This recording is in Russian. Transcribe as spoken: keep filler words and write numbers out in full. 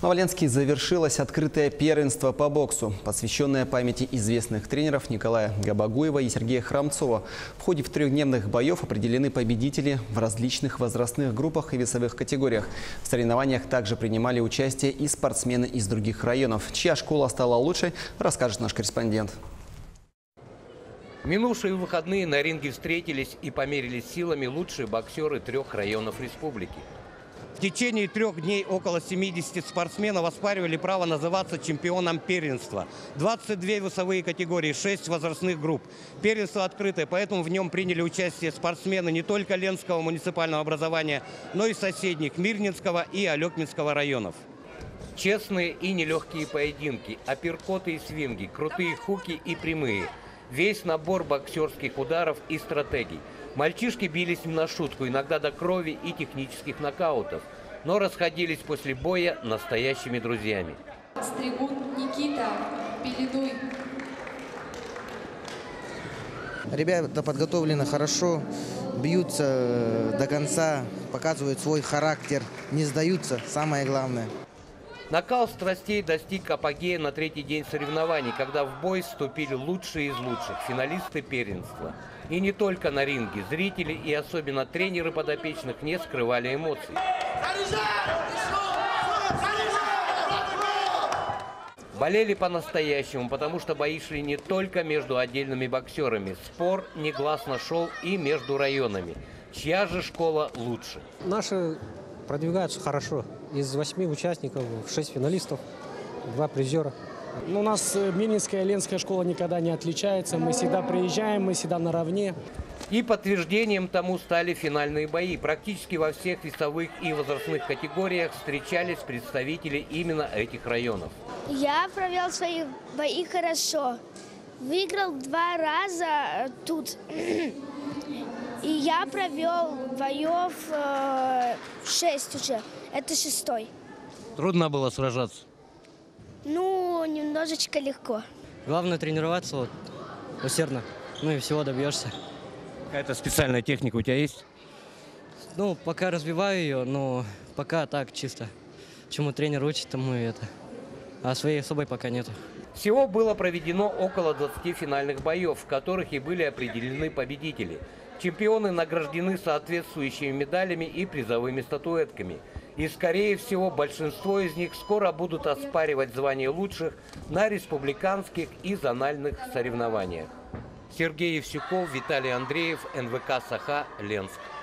Новоленске завершилось открытое первенство по боксу, посвященное памяти известных тренеров Николая Габагуева и Сергея Храмцова. В ходе трехдневных боев определены победители в различных возрастных группах и весовых категориях. В соревнованиях также принимали участие и спортсмены из других районов. Чья школа стала лучшей, расскажет наш корреспондент. В минувшие выходные на ринге встретились и померились силами лучшие боксеры трех районов республики. В течение трех дней около семидесяти спортсменов оспаривали право называться чемпионом первенства. двадцать две весовые категории, шесть возрастных групп. Первенство открытое, поэтому в нем приняли участие спортсмены не только Ленского муниципального образования, но и соседних Мирнинского и Алекминского районов. Честные и нелегкие поединки, апперкоты и свинги, крутые хуки и прямые. Весь набор боксерских ударов и стратегий. Мальчишки бились не на шутку, иногда до крови и технических нокаутов, но расходились после боя настоящими друзьями. Стригун Никита, Пеледуй. Ребята подготовлены хорошо, бьются до конца, показывают свой характер, не сдаются, самое главное. Накал страстей достиг апогея на третий день соревнований, когда в бой вступили лучшие из лучших, финалисты первенства. И не только на ринге. Зрители и особенно тренеры подопечных не скрывали эмоций. Болели по-настоящему, потому что бои шли не только между отдельными боксерами. Спор негласно шел и между районами. Чья же школа лучше? Наши продвигаются хорошо. Из восьми участников шесть финалистов, два призера. У нас Мирнинская и Ленская школа никогда не отличается. Мы всегда приезжаем, мы всегда наравне. И подтверждением тому стали финальные бои. Практически во всех весовых и возрастных категориях встречались представители именно этих районов. Я провел свои бои хорошо. Выиграл два раза тут. И я провел боев э, шесть уже. Это шестой. Трудно было сражаться? Ну, немножечко легко. Главное тренироваться вот, усердно, ну и всего добьешься. Какая-то специальная техника у тебя есть? Ну, пока развиваю ее, но пока так чисто. Чему тренер учит, тому и это. А своей особой пока нету. Всего было проведено около двадцати финальных боев, в которых и были определены победители. Чемпионы награждены соответствующими медалями и призовыми статуэтками. И, скорее всего, большинство из них скоро будут оспаривать звание лучших на республиканских и зональных соревнованиях. Сергей Евсюков, Виталий Андреев, эн вэ ка «Саха», Ленск.